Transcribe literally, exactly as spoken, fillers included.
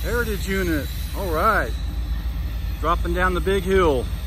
Heritage unit. All right. Dropping down the big hill.